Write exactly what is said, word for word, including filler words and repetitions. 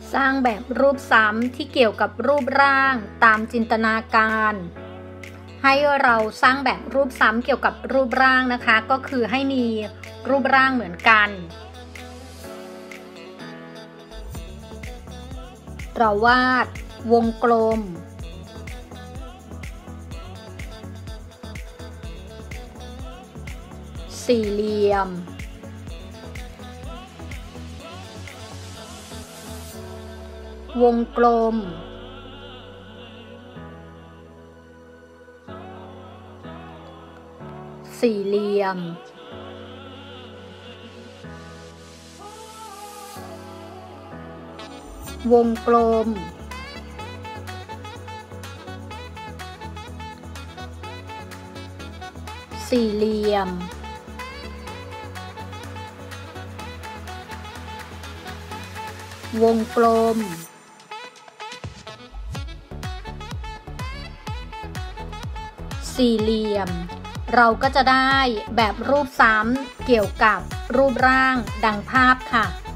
สร้างแบบรูปซ้ำที่เกี่ยวกับรูปร่างตามจินตนาการให้เราสร้างแบบรูปซ้ำเกี่ยวกับรูปร่างนะคะก็คือให้มีรูปร่างเหมือนกันเราวาดวงกลมสี่เหลี่ยมวงกลมสี่เหลี่ยมวงกลมสี่เหลี่ยมวงกลมสี่เหลี่ยมเราก็จะได้แบบรูปซ้ำเกี่ยวกับรูปร่างดังภาพค่ะ